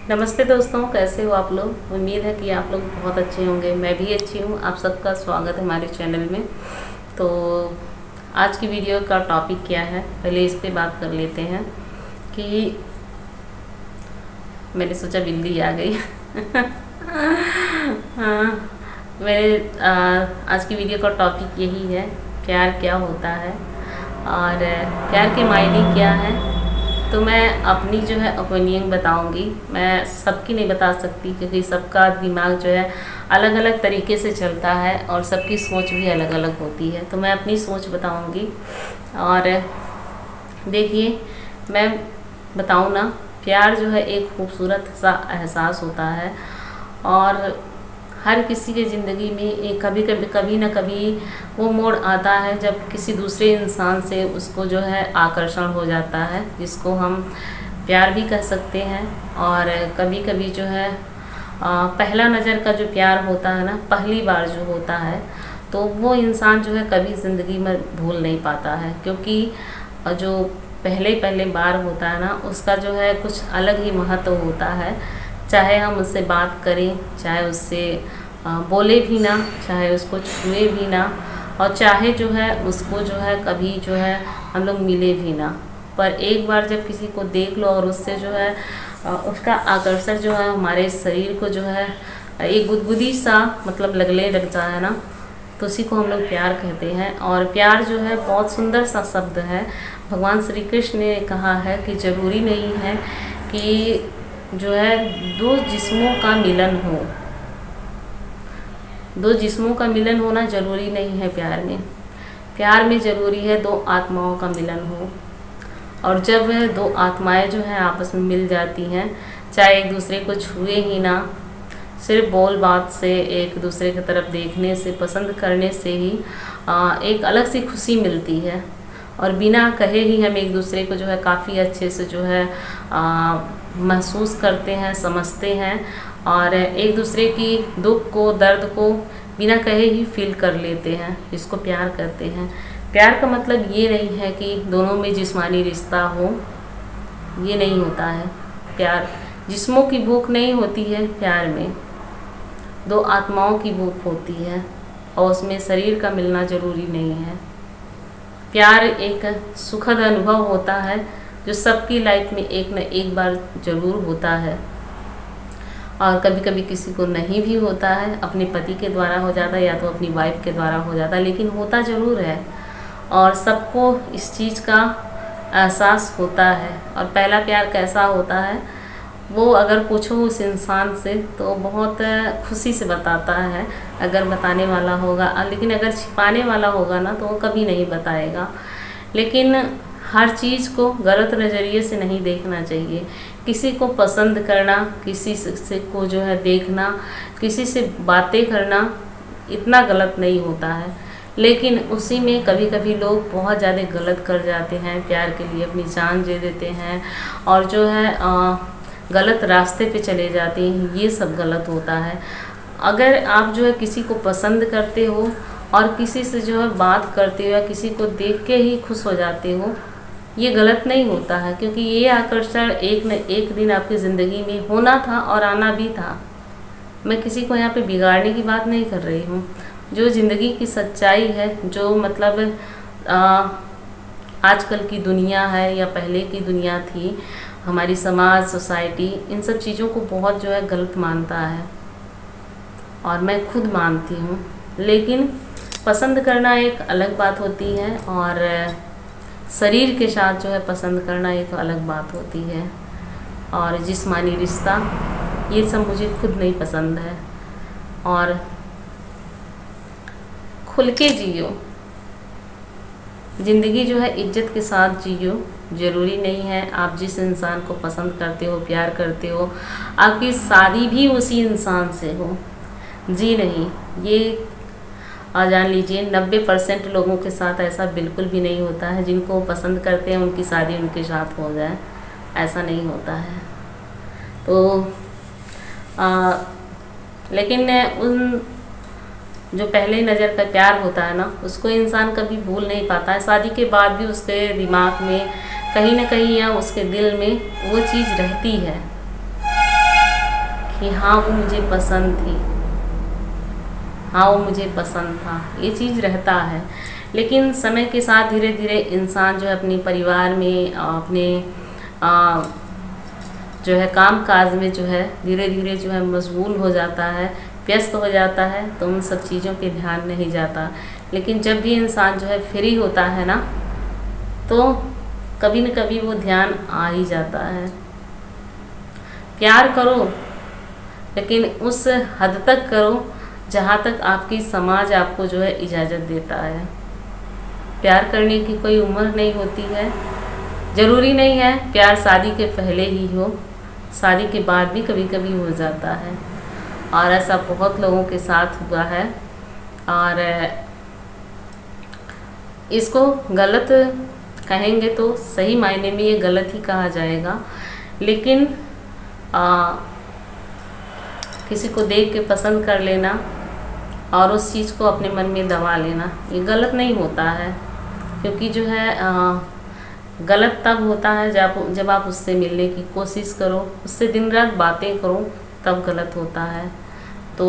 नमस्ते दोस्तों, कैसे हो आप लोग। उम्मीद है कि आप लोग बहुत अच्छे होंगे। मैं भी अच्छी हूँ। आप सबका स्वागत है हमारे चैनल में। तो आज की वीडियो का टॉपिक क्या है, पहले इस पे बात कर लेते हैं कि मैंने सोचा बिल्ली आ गई हाँ, आज की वीडियो का टॉपिक यही है, प्यार क्या होता है और प्यार के मायने क्या है। तो मैं अपनी जो है ओपिनियन बताऊंगी। मैं सबकी नहीं बता सकती क्योंकि सबका दिमाग जो है अलग अलग तरीके से चलता है और सबकी सोच भी अलग अलग होती है। तो मैं अपनी सोच बताऊंगी। और देखिए, मैं बताऊं ना, प्यार जो है एक खूबसूरत सा एहसास होता है और हर किसी के ज़िंदगी में एक कभी ना कभी वो मोड़ आता है जब किसी दूसरे इंसान से उसको जो है आकर्षण हो जाता है, जिसको हम प्यार भी कह सकते हैं। और कभी कभी जो है पहला नज़र का जो प्यार होता है ना, पहली बार जो होता है, तो वो इंसान जो है कभी ज़िंदगी में भूल नहीं पाता है। क्योंकि जो पहले बार होता है ना, उसका जो है कुछ अलग ही महत्व होता है। चाहे हम उससे बात करें, चाहे उससे बोले भी ना, चाहे उसको छुए भी ना, और चाहे जो है उसको जो है कभी जो है हम लोग मिले भी ना, पर एक बार जब किसी को देख लो और उससे जो है उसका आकर्षण जो है हमारे शरीर को जो है एक गुदगुदी सा मतलब लगने लग जाए है ना, तो उसी को हम लोग प्यार कहते हैं। और प्यार जो है बहुत सुंदर सा शब्द है। भगवान श्री कृष्ण ने कहा है कि ज़रूरी नहीं है कि जो है दो जिस्मों का मिलन हो, दो जिस्मों का मिलन होना ज़रूरी नहीं है प्यार में। प्यार में ज़रूरी है दो आत्माओं का मिलन हो। और जब दो आत्माएं जो हैं आपस में मिल जाती हैं, चाहे एक दूसरे को छुए ही ना, सिर्फ बोल बात से, एक दूसरे की तरफ देखने से, पसंद करने से ही एक अलग सी खुशी मिलती है। और बिना कहे ही हम एक दूसरे को जो है काफ़ी अच्छे से जो है महसूस करते हैं, समझते हैं और एक दूसरे की दुख को, दर्द को बिना कहे ही फील कर लेते हैं, इसको प्यार कहते हैं। प्यार का मतलब ये नहीं है कि दोनों में जिस्मानी रिश्ता हो, ये नहीं होता है। प्यार जिस्मों की भूख नहीं होती है, प्यार में दो आत्माओं की भूख होती है और उसमें शरीर का मिलना ज़रूरी नहीं है। प्यार एक सुखद अनुभव होता है जो सबकी लाइफ में एक न एक बार ज़रूर होता है। और कभी कभी किसी को नहीं भी होता है, अपने पति के द्वारा हो जाता है या तो अपनी वाइफ के द्वारा हो जाता है, लेकिन होता ज़रूर है और सबको इस चीज़ का एहसास होता है। और पहला प्यार कैसा होता है वो अगर पूछो उस इंसान से तो बहुत खुशी से बताता है, अगर बताने वाला होगा। लेकिन अगर छिपाने वाला होगा ना तो वो कभी नहीं बताएगा। लेकिन हर चीज़ को गलत नज़रिए से नहीं देखना चाहिए। किसी को पसंद करना, किसी से को जो है देखना, किसी से बातें करना इतना गलत नहीं होता है। लेकिन उसी में कभी कभी लोग बहुत ज़्यादा गलत कर जाते हैं, प्यार के लिए अपनी जान दे देते हैं और जो है गलत रास्ते पे चले जाते हैं। ये सब गलत होता है। अगर आप जो है किसी को पसंद करते हो और किसी से जो है बात करते हो या किसी को देख के ही खुश हो जाते हो, ये गलत नहीं होता है, क्योंकि ये आकर्षण एक न एक दिन आपकी ज़िंदगी में होना था और आना भी था। मैं किसी को यहाँ पे बिगाड़ने की बात नहीं कर रही हूँ। जो ज़िंदगी की सच्चाई है, जो मतलब आजकल की दुनिया है या पहले की दुनिया थी, हमारी समाज, सोसाइटी इन सब चीज़ों को बहुत जो है गलत मानता है और मैं खुद मानती हूँ। लेकिन पसंद करना एक अलग बात होती है और शरीर के साथ जो है पसंद करना एक अलग बात होती है। और जिस्मानी रिश्ता ये सब मुझे खुद नहीं पसंद है। और खुल के जियो, ज़िंदगी जो है इज्जत के साथ जियो। ज़रूरी नहीं है आप जिस इंसान को पसंद करते हो, प्यार करते हो, आपकी शादी भी उसी इंसान से हो। जी नहीं, ये जान लीजिए 90% लोगों के साथ ऐसा बिल्कुल भी नहीं होता है। जिनको पसंद करते हैं उनकी शादी उनके साथ हो जाए, ऐसा नहीं होता है। तो लेकिन उन जो पहले नज़र का प्यार होता है ना, उसको इंसान कभी भूल नहीं पाता है। शादी के बाद भी उसके दिमाग में कहीं ना कहीं या उसके दिल में वो चीज़ रहती है। कि हाँ वो मुझे पसंद थी, हाँ वो मुझे पसंद था, ये चीज़ रहता है। लेकिन समय के साथ धीरे धीरे इंसान जो है अपने परिवार में, अपने जो है काम काज में जो है धीरे धीरे जो है मशगूल हो जाता है, व्यस्त हो जाता है, तो उन सब चीज़ों पे ध्यान नहीं जाता। लेकिन जब भी इंसान जो है फ्री होता है ना, तो कभी न कभी वो ध्यान आ ही जाता है। प्यार करो, लेकिन उस हद तक करो जहाँ तक आपकी समाज आपको जो है इजाज़त देता है। प्यार करने की कोई उम्र नहीं होती है, ज़रूरी नहीं है प्यार शादी के पहले ही हो, शादी के बाद भी कभी कभी हो जाता है, और ऐसा बहुत लोगों के साथ हुआ है। और इसको गलत कहेंगे तो सही मायने में ये गलत ही कहा जाएगा, लेकिन किसी को देख के पसंद कर लेना और उस चीज़ को अपने मन में दबा लेना, ये गलत नहीं होता है। क्योंकि जो है गलत तब होता है जब आप उससे मिलने की कोशिश करो, उससे दिन रात बातें करो, तब गलत होता है। तो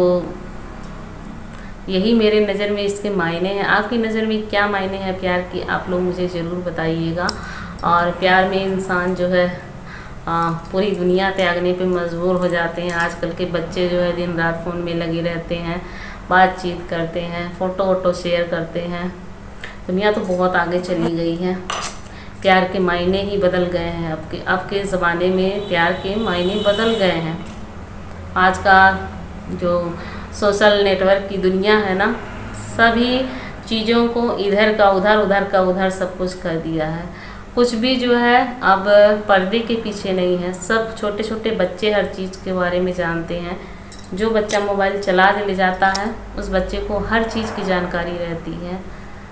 यही मेरे नज़र में इसके मायने हैं। आपकी नज़र में क्या मायने हैं प्यार की, आप लोग मुझे ज़रूर बताइएगा। और प्यार में इंसान जो है पूरी दुनिया त्यागने पे मजबूर हो जाते हैं। आजकल के बच्चे जो है दिन रात फ़ोन में लगे रहते हैं, बातचीत करते हैं, फ़ोटो वोटो शेयर करते हैं। दुनिया तो बहुत आगे चली गई है, प्यार के मायने ही बदल गए हैं। आपके ज़माने में प्यार के मायने बदल गए हैं। आज का जो सोशल नेटवर्क की दुनिया है ना, सभी चीज़ों को इधर का उधर, उधर का उधर सब कुछ कर दिया है। कुछ भी जो है अब पर्दे के पीछे नहीं है। सब छोटे छोटे बच्चे हर चीज़ के बारे में जानते हैं। जो बच्चा मोबाइल चला ले जाता है, उस बच्चे को हर चीज़ की जानकारी रहती है।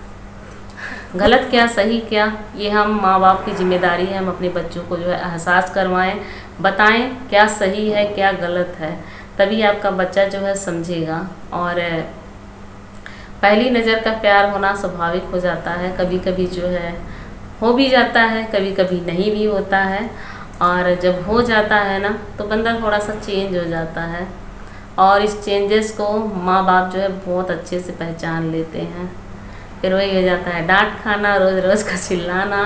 गलत क्या सही क्या, ये हम माँ बाप की जिम्मेदारी है। हम अपने बच्चों को जो है एहसास करवाएं, बताएं क्या सही है क्या गलत है, तभी आपका बच्चा जो है समझेगा। और पहली नज़र का प्यार होना स्वाभाविक हो जाता है, कभी कभी जो है हो भी जाता है, कभी कभी नहीं भी होता है। और जब हो जाता है ना, तो बंदा थोड़ा सा चेंज हो जाता है, और इस चेंजेस को माँ बाप जो है बहुत अच्छे से पहचान लेते हैं। फिर वही हो जाता है डांट खाना, रोज़ रोज़ का चिल्लाना,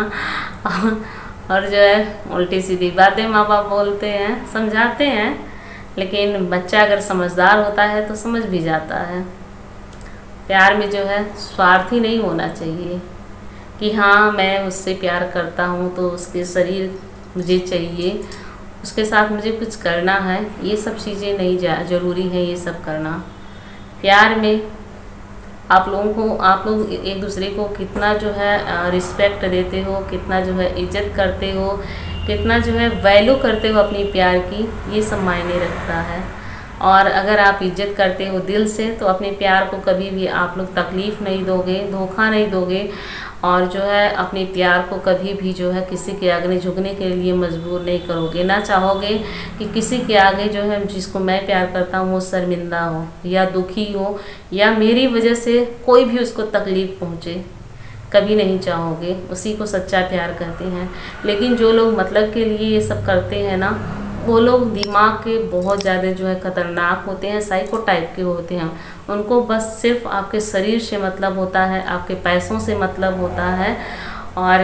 और जो है उल्टी सीधी बातें माँ बाप बोलते हैं, समझाते हैं। लेकिन बच्चा अगर समझदार होता है तो समझ भी जाता है। प्यार में जो है स्वार्थी नहीं होना चाहिए कि हाँ मैं उससे प्यार करता हूँ तो उसके शरीर मुझे चाहिए, उसके साथ मुझे कुछ करना है। ये सब चीज़ें नहीं ज़रूरी है ये सब करना। प्यार में आप लोग एक दूसरे को कितना जो है रिस्पेक्ट देते हो, कितना जो है इज्जत करते हो, कितना जो है वैल्यू करते हो अपनी प्यार की, ये सब मायने रखता है। और अगर आप इज्जत करते हो दिल से, तो अपने प्यार को कभी भी आप लोग तकलीफ़ नहीं दोगे, धोखा नहीं दोगे, और जो है अपने प्यार को कभी भी जो है किसी के आगे झुकने के लिए मजबूर नहीं करोगे। ना चाहोगे कि किसी के आगे जो है जिसको मैं प्यार करता हूँ वो शर्मिंदा हो या दुखी हो, या मेरी वजह से कोई भी उसको तकलीफ़ पहुँचे, कभी नहीं चाहोगे। उसी को सच्चा प्यार कहते हैं। लेकिन जो लोग मतलब के लिए ये सब करते हैं ना, वो लोग दिमाग के बहुत ज़्यादा जो है ख़तरनाक होते हैं, साइको टाइप के होते हैं। उनको बस सिर्फ आपके शरीर से मतलब होता है, आपके पैसों से मतलब होता है, और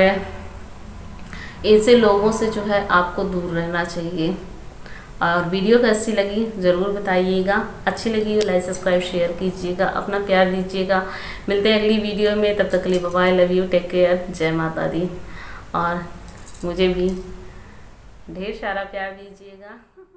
ऐसे लोगों से जो है आपको दूर रहना चाहिए। और वीडियो कैसी लगी ज़रूर बताइएगा। अच्छी लगी हो लाइक सब्सक्राइब शेयर कीजिएगा, अपना प्यार दीजिएगा। मिलते हैं अगली वीडियो में, तब तक के लिए bye bye, love you, take care, जय माता दी। और मुझे भी ढेर सारा प्यार दीजिएगा।